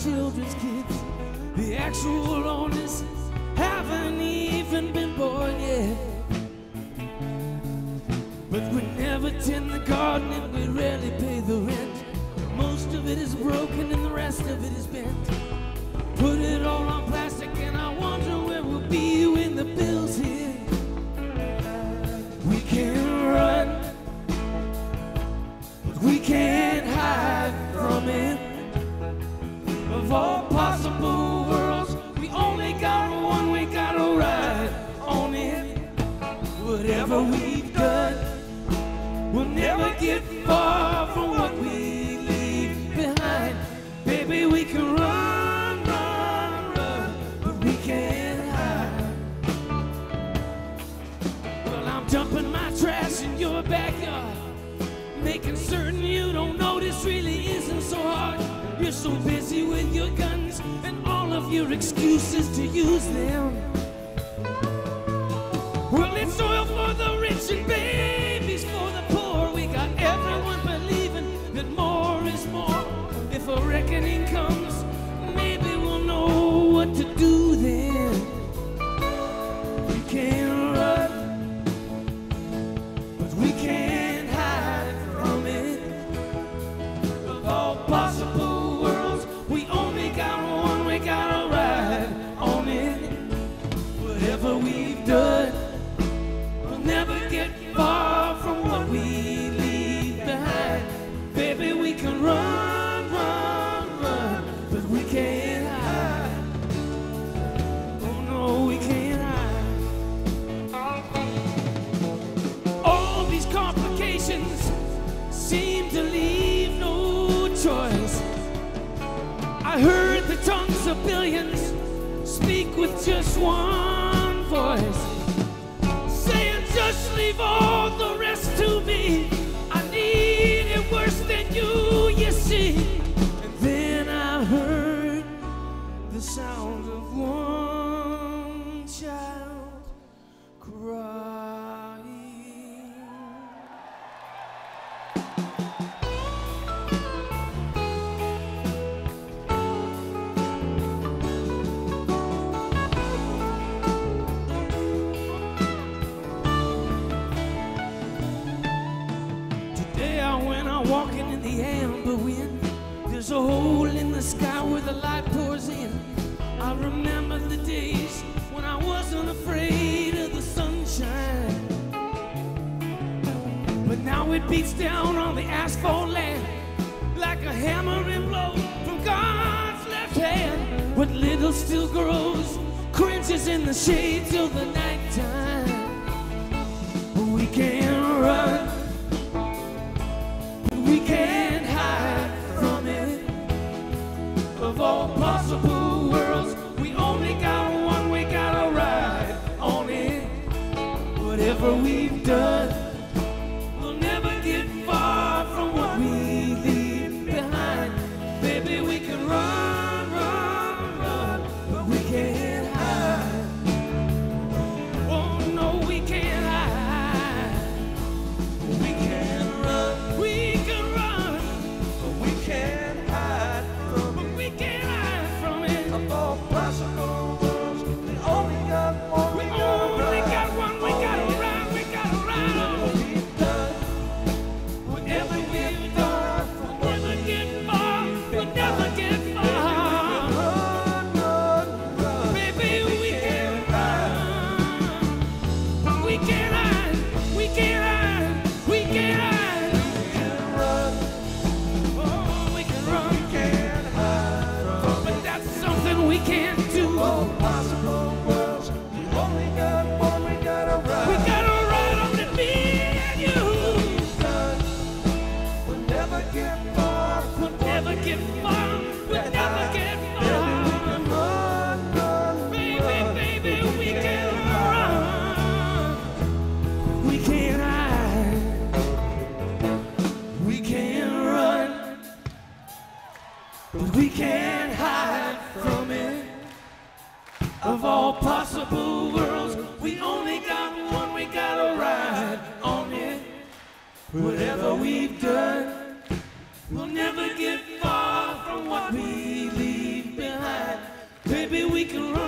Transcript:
children's kids. The actual owners haven't even been born yet. But we never tend the garden and we rarely pay the rent. Most of it is broken and the rest of it is bent. Put it all on plastic and I wonder where we'll be when the bills hit. We can run, but we can't hide from it. Of all possible worlds, we only got one, we gotta ride on it. Whatever we've done, we'll never get far from what we leave behind. Baby, we can run, run, run, but we can't hide. Well, I'm dumping my trash in your backyard, making certain you don't notice really isn't so hard. You're so busy with your guns and all of your excuses to use them. Well, it's oil for the rich and babies for the poor. We got everyone believing that more is more. If a reckoning comes, maybe we'll know what to do then. We can't run, but we can't hide from it. Of all possible worlds, we only got one, we gotta ride on it. Whatever we've done, we'll never get far from what we leave behind. Baby, we can run, run, run, but we can't hide. Oh no, we can't hide. All these complications seem to leave no choice. I heard the tongues of billions speak with just one voice, saying just leave all the rest to me. I need it worse than you see. And then I heard the sound of one child crying. Walking in the amber wind, there's a hole in the sky where the light pours in. I remember the days when I wasn't afraid of the sunshine, but now it beats down on the asphalt land like a hammering blow from God's left hand. What little still grows cringes in the shade till the nighttime. We can't run, we can't hide from it. Of all possible worlds, we only got one, we gotta ride on it. Whatever we've done, we'll never get far from what we leave behind. Baby, we can run, run, run, but we can't hide. Oh no, we can't hide. We can't run. We can run, but we can't hide from it. But we can't hide from it. Of all possible worlds, we only got one. We only got one. We gotta ride. We gotta ride on. Whatever we've done, we'll never get far. We'll never get far. Run, run, run. Baby, we can't run. But we can't hide. We can't hide. We can't hide. We can't do all possible worlds. We only got one, we gotta ride. We gotta ride on it, me and you. We'll never get far. We'll never get far. We'll never get far. Run, run, baby, baby, we can run. We can't hide. We can't run, but we can't hide from it. Of all possible worlds, we only got one, we gotta ride on it. Whatever we've done, we'll never get far from what we leave we can run.